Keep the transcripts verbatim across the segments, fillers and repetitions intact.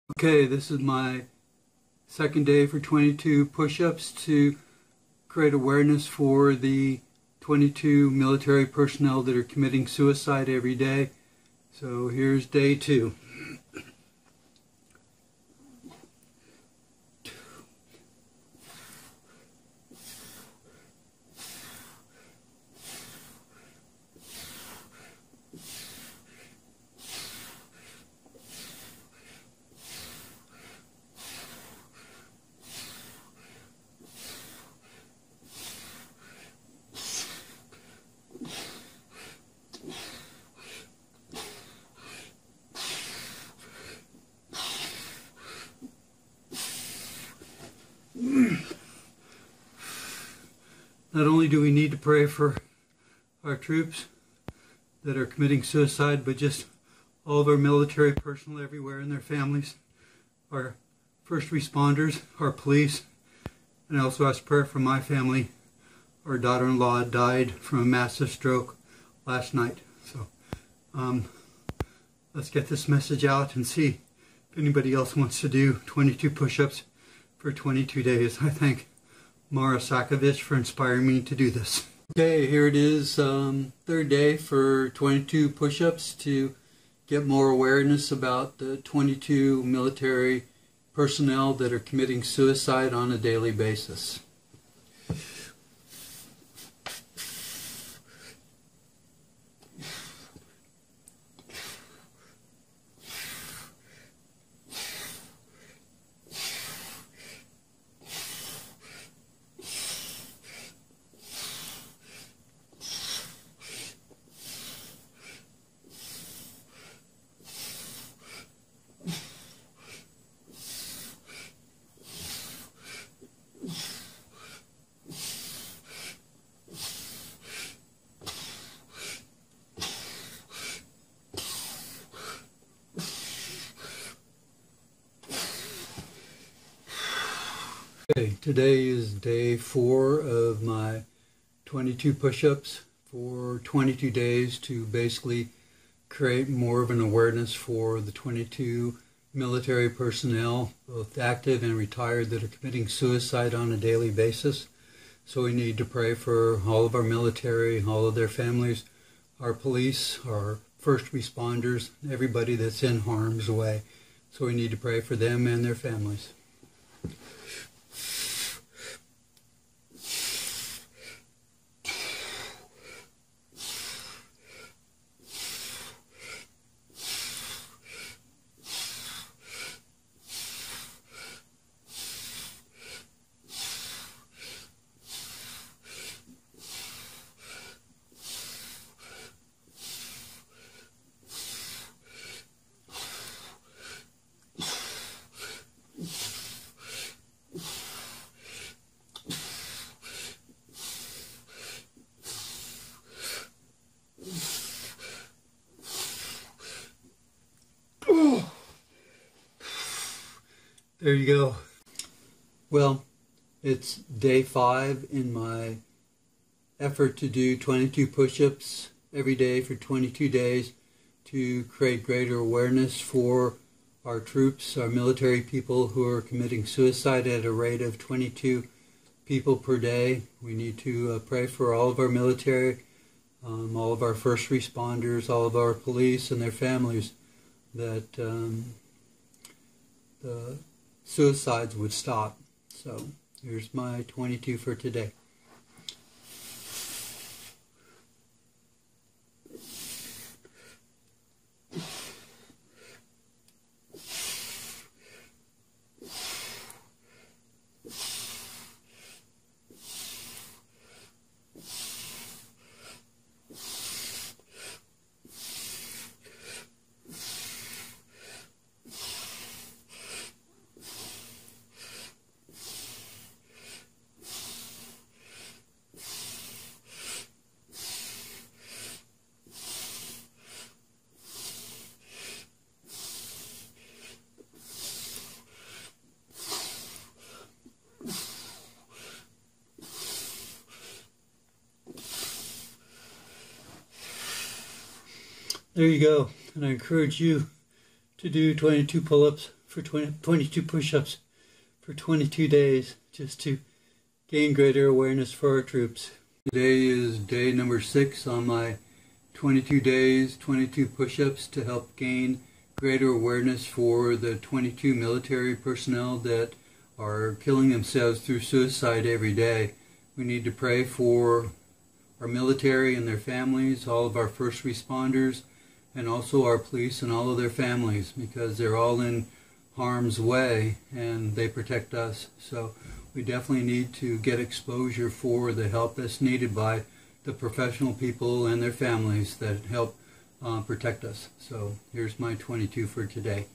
Okay, this is my second day for twenty-two push-ups to create awareness for the twenty-two military personnel that are committing suicide every day. So here's day two. Not only do we need to pray for our troops that are committing suicide, but just all of our military personnel everywhere and their families, our first responders, our police, and I also ask prayer for my family. Our daughter-in-law died from a massive stroke last night. So um, let's get this message out and see if anybody else wants to do twenty-two push-ups for twenty-two days. I thank Mara Sakovich for inspiring me to do this. Okay, here it is, um, third day for twenty-two push-ups to get more awareness about the twenty-two military personnel that are committing suicide on a daily basis. Okay, today is day four of my twenty-two push-ups for twenty-two days to basically create more of an awareness for the twenty-two military personnel, both active and retired, that are committing suicide on a daily basis. So we need to pray for all of our military, all of their families, our police, our first responders, everybody that's in harm's way. So we need to pray for them and their families. There you go. Well, it's day five in my effort to do twenty-two push-ups every day for twenty-two days to create greater awareness for our troops, our military people who are committing suicide at a rate of twenty-two people per day. We need to uh, pray for all of our military, um, all of our first responders, all of our police and their families, that um, the suicides would stop. So here's my twenty-two for today. There you go. And I encourage you to do twenty-two pull-ups for twenty, twenty-two push-ups for twenty-two days, just to gain greater awareness for our troops. Today is day number six on my twenty-two days, twenty-two push-ups to help gain greater awareness for the twenty-two military personnel that are killing themselves through suicide every day. We need to pray for our military and their families, all of our first responders, and also our police and all of their families, because they're all in harm's way and they protect us. So we definitely need to get exposure for the help that's needed by the professional people and their families that help uh, protect us. So here's my twenty-two for today.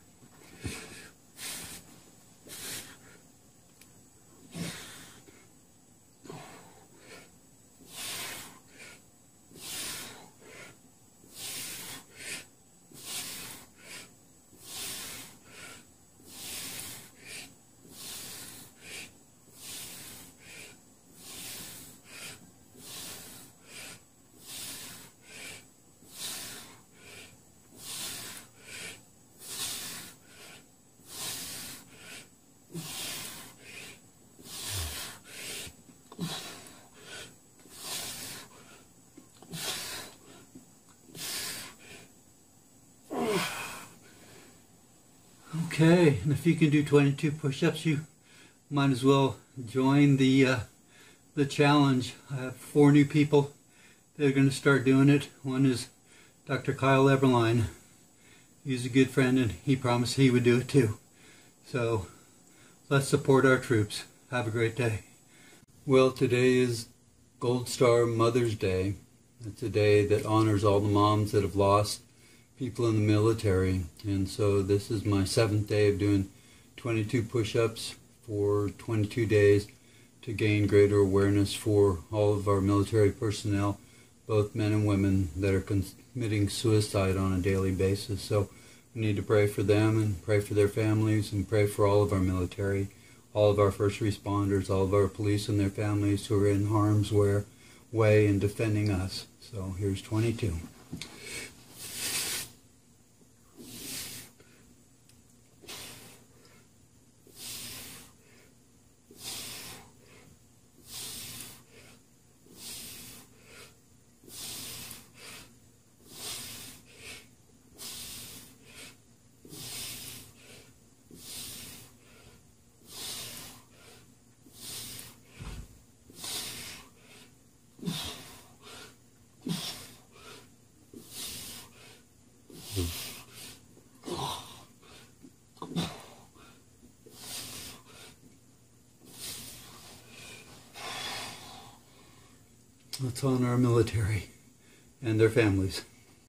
Okay, and if you can do twenty-two push-ups, you might as well join the uh, the challenge. I have four new people that are going to start doing it. One is Doctor Kyle Everline. He's a good friend and he promised he would do it too. So let's support our troops. Have a great day. Well, today is Gold Star Mother's Day. It's a day that honors all the moms that have lost people in the military, and so this is my seventh day of doing twenty-two push-ups for twenty-two days to gain greater awareness for all of our military personnel, both men and women, that are committing suicide on a daily basis. So we need to pray for them and pray for their families and pray for all of our military, all of our first responders, all of our police and their families who are in harm's way in defending us. So here's twenty-two. Let's honor our military and their families.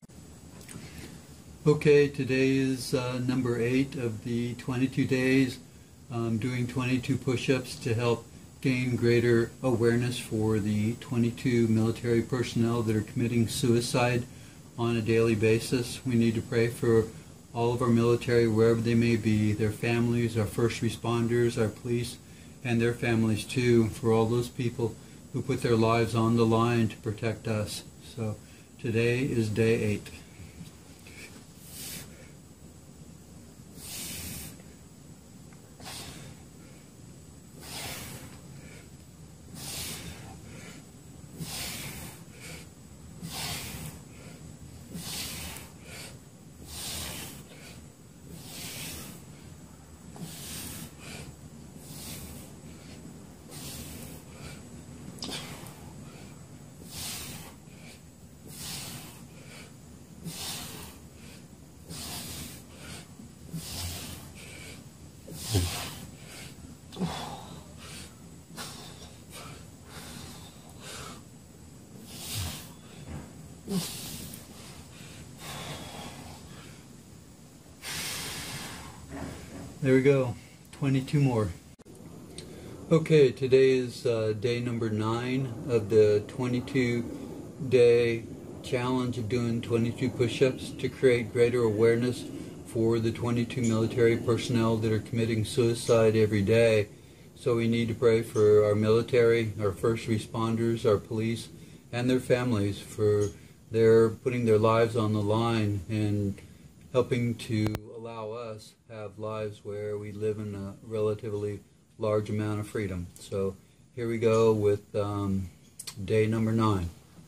Okay, today is uh, number eight of the twenty-two days. I'm doing twenty-two push-ups to help gain greater awareness for the twenty-two military personnel that are committing suicide on a daily basis. We need to pray for all of our military, wherever they may be, their families, our first responders, our police, and their families too, for all those people who put their lives on the line to protect us. So today is day eight. There we go, twenty-two more. Okay, today is uh, day number nine of the twenty-two day challenge of doing twenty-two push-ups to create greater awareness for the twenty-two military personnel that are committing suicide every day. So we need to pray for our military, our first responders, our police, and their families, for their putting their lives on the line and helping to allow us have lives where we live in a relatively large amount of freedom. So here we go with um, day number nine.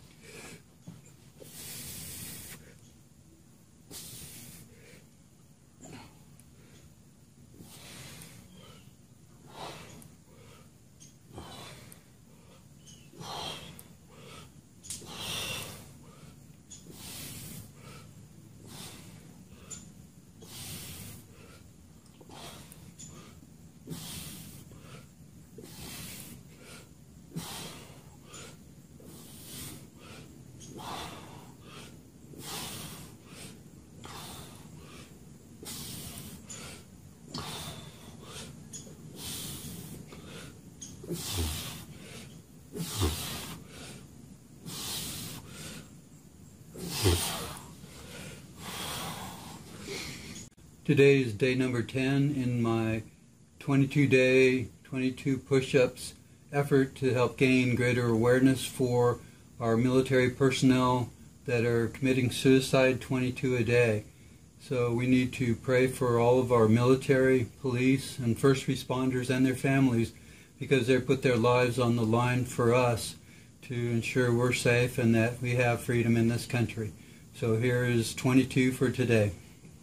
Today is day number ten in my twenty-two day, twenty-two push-ups effort to help gain greater awareness for our military personnel that are committing suicide, twenty-two a day. So we need to pray for all of our military, police, and first responders and their families, because they put their lives on the line for us to ensure we're safe and that we have freedom in this country. So here is twenty-two for today.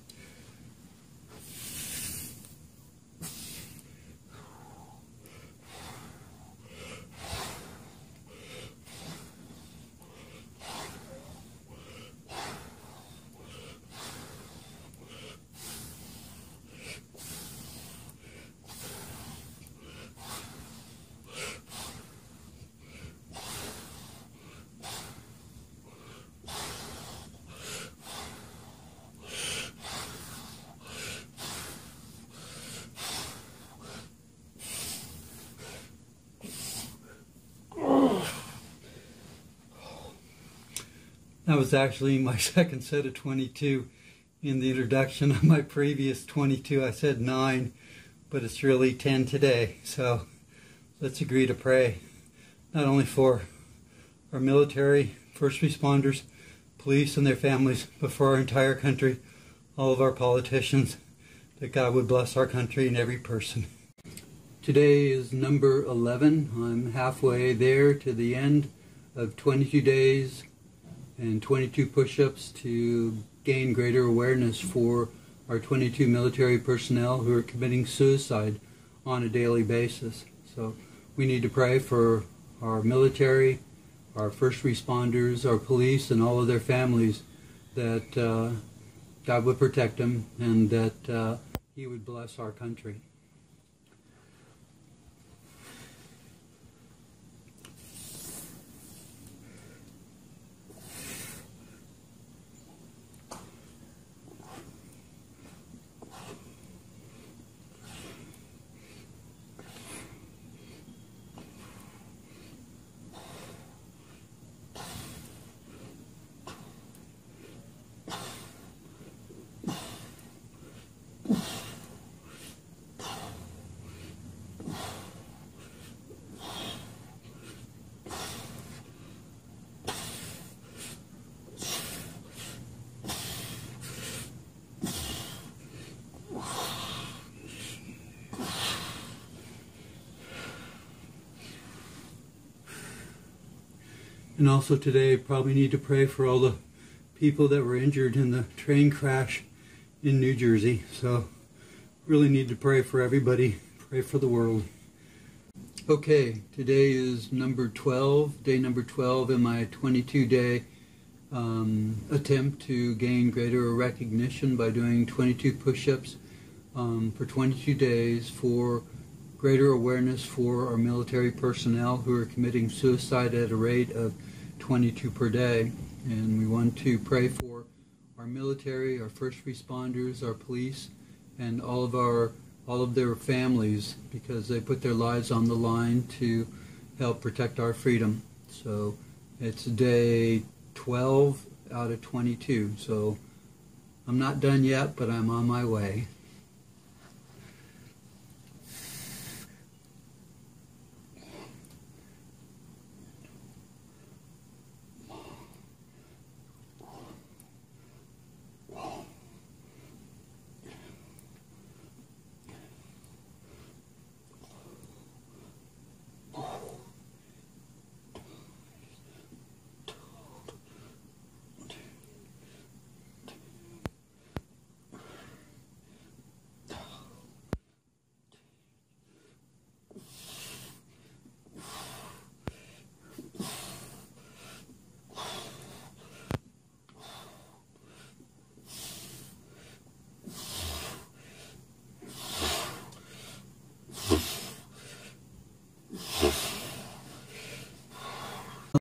That was actually my second set of twenty-two. In the introduction of my previous twenty-two, I said nine, but it's really ten today. So let's agree to pray, not only for our military, first responders, police and their families, but for our entire country, all of our politicians, that God would bless our country and every person. Today is number eleven. I'm halfway there to the end of twenty-two days and twenty-two push-ups to gain greater awareness for our twenty-two military personnel who are committing suicide on a daily basis. So we need to pray for our military, our first responders, our police, and all of their families, that uh, God would protect them and that uh, He would bless our country. And also today, probably need to pray for all the people that were injured in the train crash in New Jersey. So really need to pray for everybody, pray for the world. Okay, today is number twelve, day number twelve in my twenty-two day um, attempt to gain greater recognition by doing twenty-two push-ups um, for twenty-two days for greater awareness for our military personnel who are committing suicide at a rate of twenty-two per day. And we want to pray for our military, our first responders, our police, and all of our all of their families, because they put their lives on the line to help protect our freedom. So it's day twelve out of twenty-two. So I'm not done yet, but I'm on my way.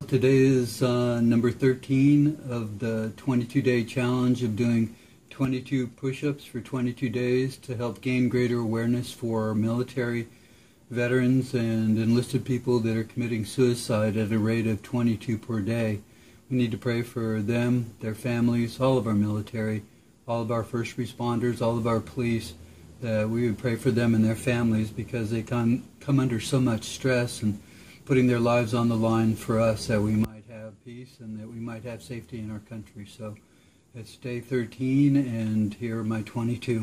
today is uh, number thirteen of the twenty-two day challenge of doing twenty-two push-ups for twenty-two days to help gain greater awareness for military veterans and enlisted people that are committing suicide at a rate of twenty-two per day. We need to pray for them, their families, all of our military, all of our first responders, all of our police, that we would pray for them and their families because they come, come under so much stress and putting their lives on the line for us, that we might have peace and that we might have safety in our country. So it's day thirteen, and here are my twenty-two.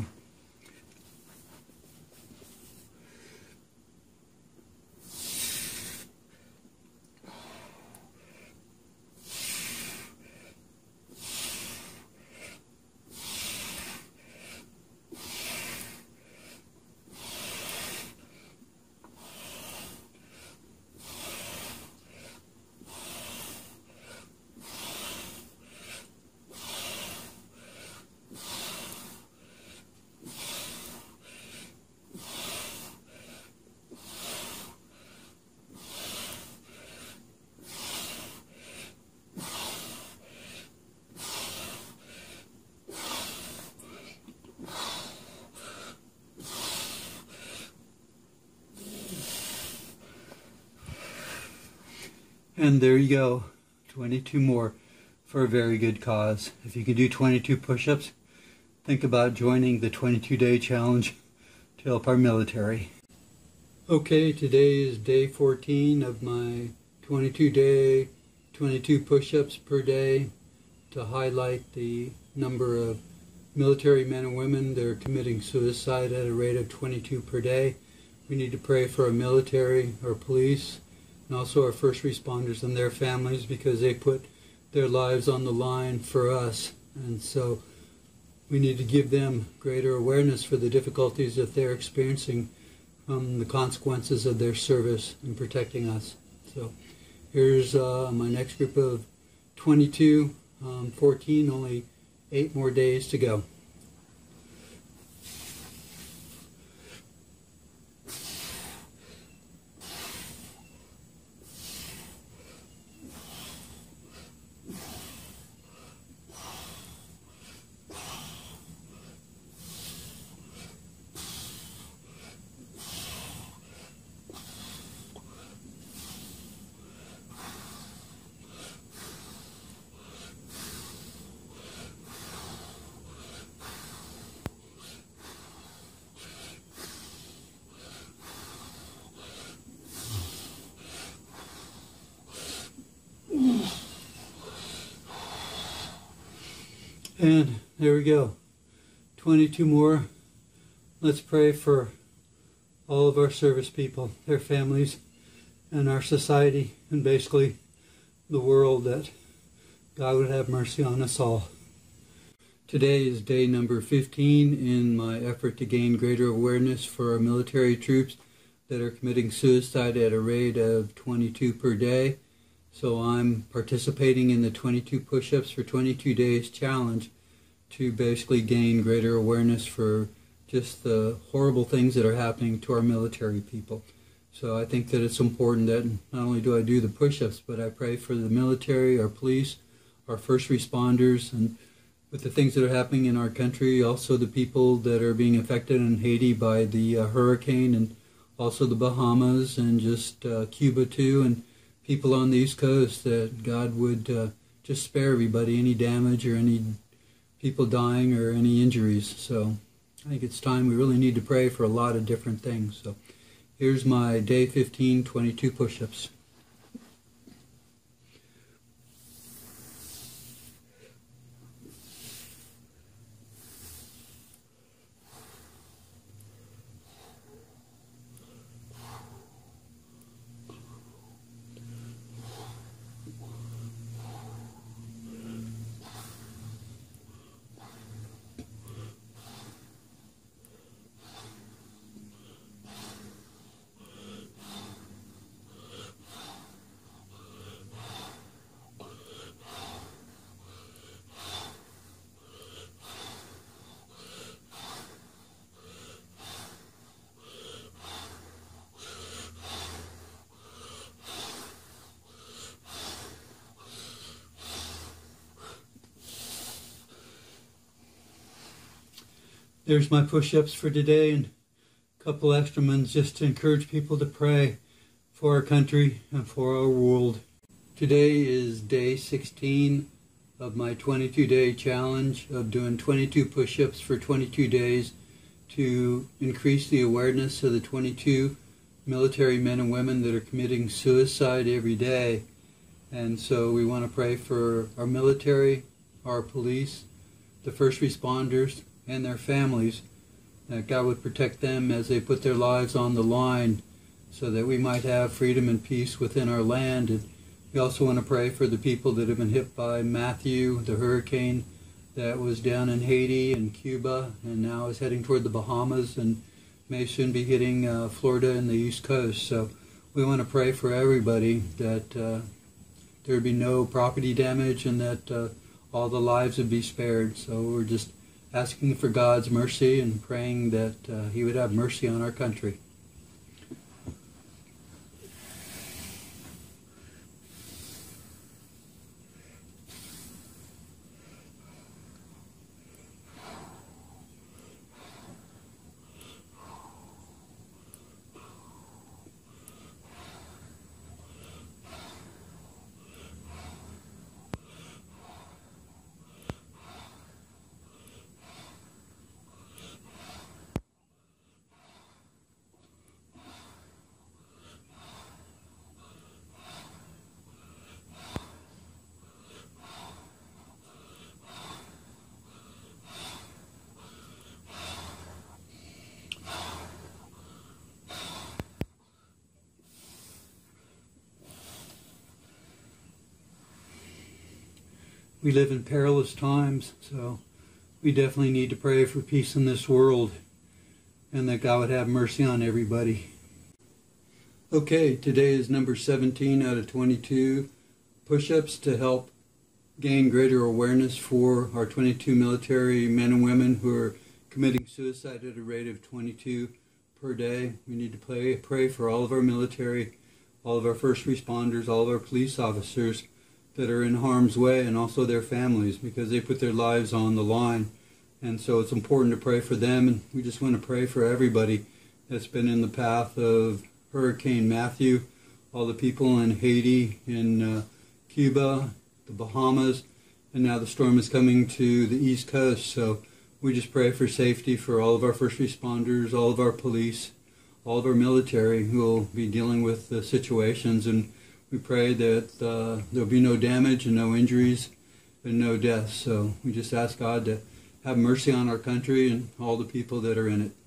And there you go, twenty-two more for a very good cause. If you can do twenty-two push-ups, think about joining the twenty-two day challenge to help our military. Okay, today is day fourteen of my twenty-two day, twenty-two push-ups per day to highlight the number of military men and women that are committing suicide at a rate of twenty-two per day. We need to pray for our military, our police, and also our first responders and their families, because they put their lives on the line for us. And so we need to give them greater awareness for the difficulties that they're experiencing from the consequences of their service in protecting us. So here's uh, my next group of twenty-two, um, fourteen, only eight more days to go. And there we go, twenty-two more. Let's pray for all of our service people, their families, and our society, and basically the world, that God would have mercy on us all. Today is day number fifteen in my effort to gain greater awareness for our military troops that are committing suicide at a rate of twenty-two per day. So I'm participating in the twenty-two push-ups for twenty-two days challenge to basically gain greater awareness for just the horrible things that are happening to our military people. So I think that it's important that not only do I do the push-ups, but I pray for the military, our police, our first responders, and with the things that are happening in our country, also the people that are being affected in Haiti by the uh, hurricane, and also the Bahamas, and just uh, Cuba too, and people on the East Coast, that God would uh, just spare everybody any damage or any people dying or any injuries. So I think it's time. We really need to pray for a lot of different things. So here's my day fifteen, twenty-two push-ups. There's my push-ups for today, and a couple extra ones just to encourage people to pray for our country and for our world. Today is day sixteen of my twenty-two day challenge of doing twenty-two push-ups for twenty-two days to increase the awareness of the twenty-two military men and women that are committing suicide every day. And so we want to pray for our military, our police, the first responders, and their families, that God would protect them as they put their lives on the line so that we might have freedom and peace within our land. And we also want to pray for the people that have been hit by Matthew, the hurricane that was down in Haiti and Cuba and now is heading toward the Bahamas and may soon be hitting uh, Florida and the East Coast. So we want to pray for everybody that uh, there would be no property damage and that uh, all the lives would be spared. So we're just asking for God's mercy and praying that uh, He would have mercy on our country. We live in perilous times, so we definitely need to pray for peace in this world and that God would have mercy on everybody. Okay, today is number seventeen out of twenty-two push-ups to help gain greater awareness for our twenty-two military men and women who are committing suicide at a rate of twenty-two per day. We need to pray, pray for all of our military, all of our first responders, all of our police officers that are in harm's way, and also their families, because they put their lives on the line. And so it's important to pray for them, and we just want to pray for everybody that's been in the path of Hurricane Matthew, all the people in Haiti, in uh, Cuba, the Bahamas, and now the storm is coming to the East Coast. So we just pray for safety for all of our first responders, all of our police, all of our military who will be dealing with the situations, and we pray that uh, there'll be no damage and no injuries and no deaths. So we just ask God to have mercy on our country and all the people that are in it.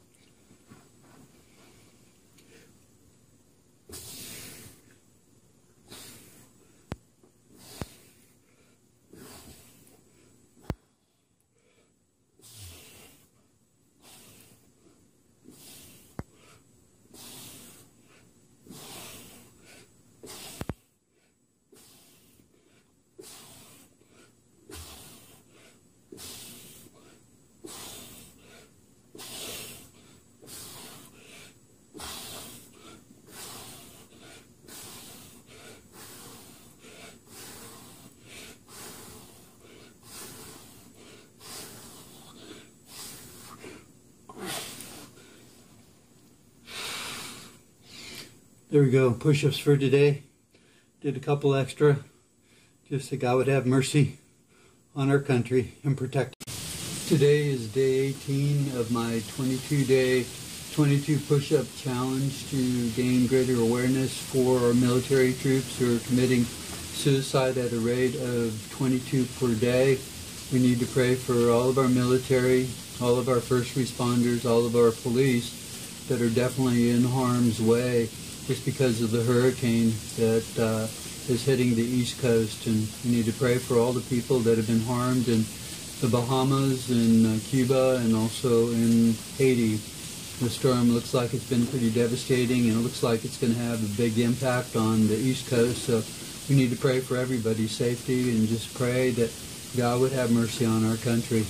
There we go, push-ups for today. Did a couple extra, just that God would have mercy on our country and protect us. Today is day eighteen of my twenty-two day, twenty-two push-up challenge to gain greater awareness for our military troops who are committing suicide at a rate of twenty-two per day. We need to pray for all of our military, all of our first responders, all of our police that are definitely in harm's way just because of the hurricane that uh, is hitting the East Coast. And we need to pray for all the people that have been harmed in the Bahamas, in uh, Cuba, and also in Haiti. The storm looks like it's been pretty devastating, and it looks like it's going to have a big impact on the East Coast. So we need to pray for everybody's safety and just pray that God would have mercy on our country.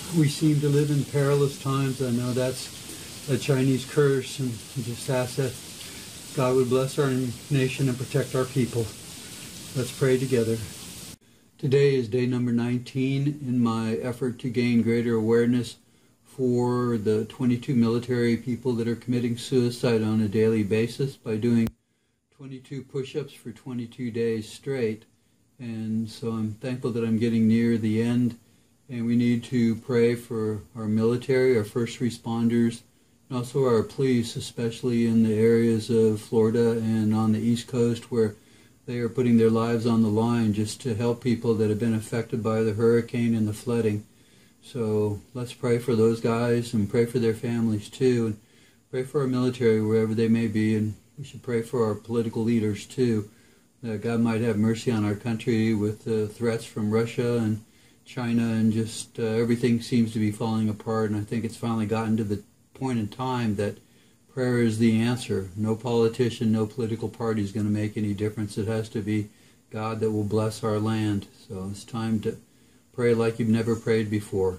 We seem to live in perilous times. I know that's a Chinese curse, and we just ask that God would bless our nation and protect our people. Let's pray together. Today is day number nineteen in my effort to gain greater awareness for the twenty-two military people that are committing suicide on a daily basis by doing twenty-two push-ups for twenty-two days straight. And so I'm thankful that I'm getting near the end. And we need to pray for our military, our first responders, and also our police, especially in the areas of Florida and on the East Coast where they are putting their lives on the line just to help people that have been affected by the hurricane and the flooding. So let's pray for those guys and pray for their families too. And pray for our military wherever they may be. And we should pray for our political leaders too, that God might have mercy on our country with the threats from Russia and China, and just uh, everything seems to be falling apart. And I think it's finally gotten to the point in time that prayer is the answer. No politician, no political party is going to make any difference. It has to be God that will bless our land. So it's time to pray like you've never prayed before.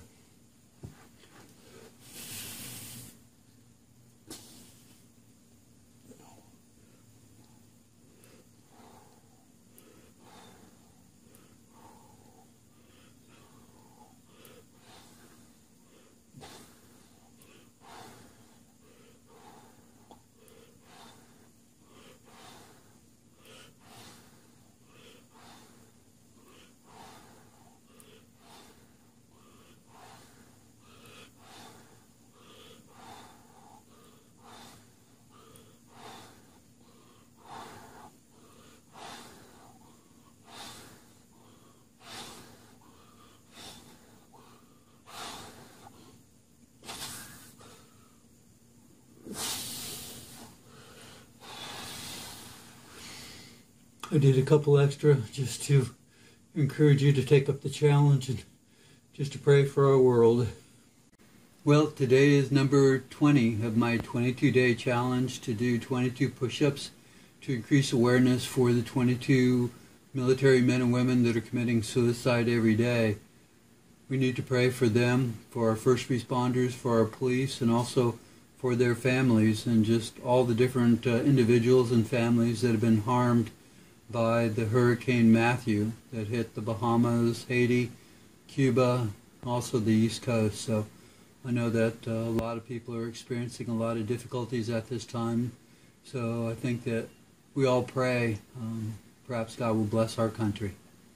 I did a couple extra just to encourage you to take up the challenge and just to pray for our world. Well, today is number twenty of my twenty-two day challenge to do twenty-two push-ups to increase awareness for the twenty-two military men and women that are committing suicide every day. We need to pray for them, for our first responders, for our police, and also for their families and just all the different uh, individuals and families that have been harmed by the Hurricane Matthew that hit the Bahamas, Haiti, Cuba, also the East Coast. So I know that uh, a lot of people are experiencing a lot of difficulties at this time. So I think that we all pray, um, perhaps God will bless our country.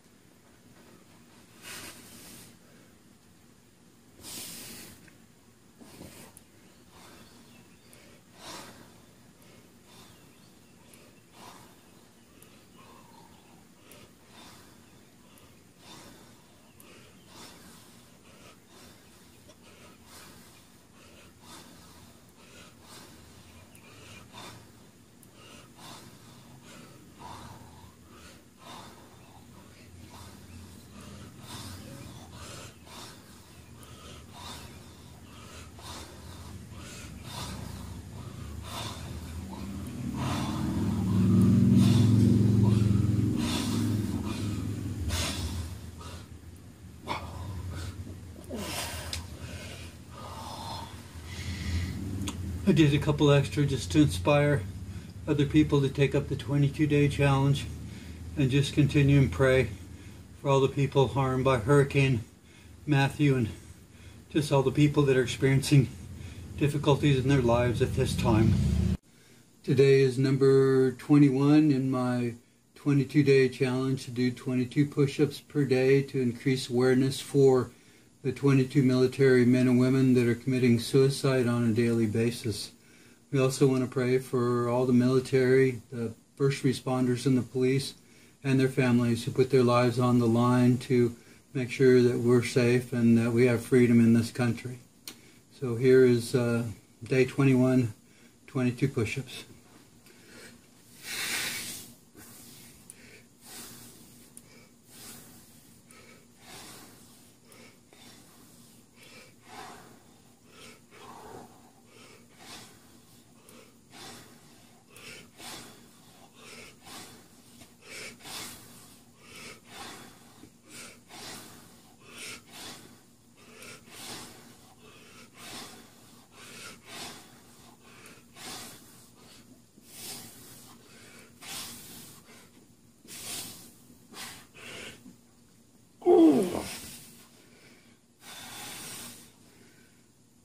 I did a couple extra just to inspire other people to take up the twenty-two day challenge and just continue and pray for all the people harmed by Hurricane Matthew and just all the people that are experiencing difficulties in their lives at this time. Today is number twenty-one in my twenty-two day challenge to do twenty-two push-ups per day to increase awareness for the twenty-two military men and women that are committing suicide on a daily basis. We also want to pray for all the military, the first responders and the police, and their families who put their lives on the line to make sure that we're safe and that we have freedom in this country. So here is uh, day twenty-one, twenty-two push-ups.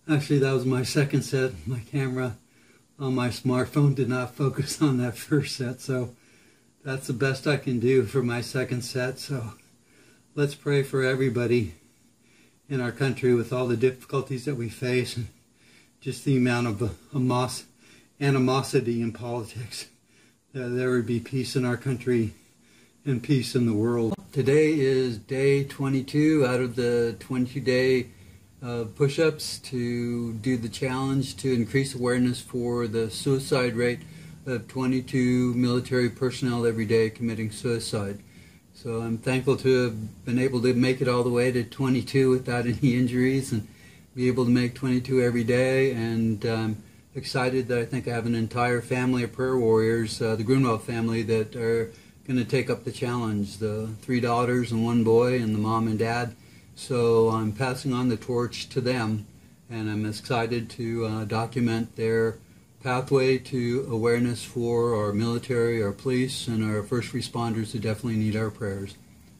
Actually, that was my second set. My camera on my smartphone did not focus on that first set, so that's the best I can do for my second set. So let's pray for everybody in our country with all the difficulties that we face and just the amount of amos animosity in politics. That there would be peace in our country and peace in the world. Today is day twenty-two out of the twenty-two day uh, push-ups to do the challenge to increase awareness for the suicide rate of twenty-two military personnel every day committing suicide. So I'm thankful to have been able to make it all the way to twenty-two without any injuries and be able to make twenty-two every day, and um, excited that I think I have an entire family of prayer warriors, uh, the Grunwald family, that are going to take up the challenge. The three daughters and one boy and the mom and dad. So I'm passing on the torch to them, and I'm excited to uh, document their pathway to awareness for our military, our police, and our first responders who definitely need our prayers.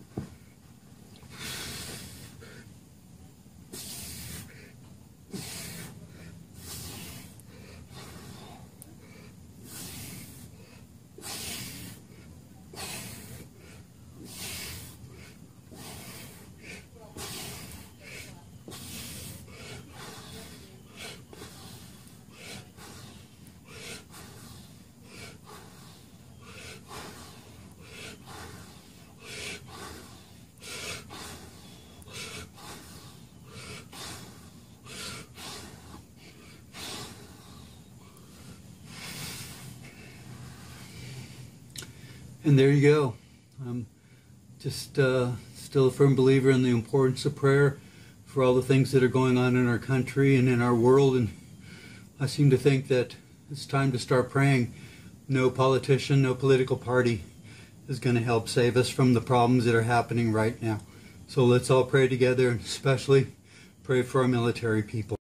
And there you go. I'm just uh, still a firm believer in the importance of prayer for all the things that are going on in our country and in our world. And I seem to think that it's time to start praying. No politician, no political party is going to help save us from the problems that are happening right now. So let's all pray together, and especially pray for our military people.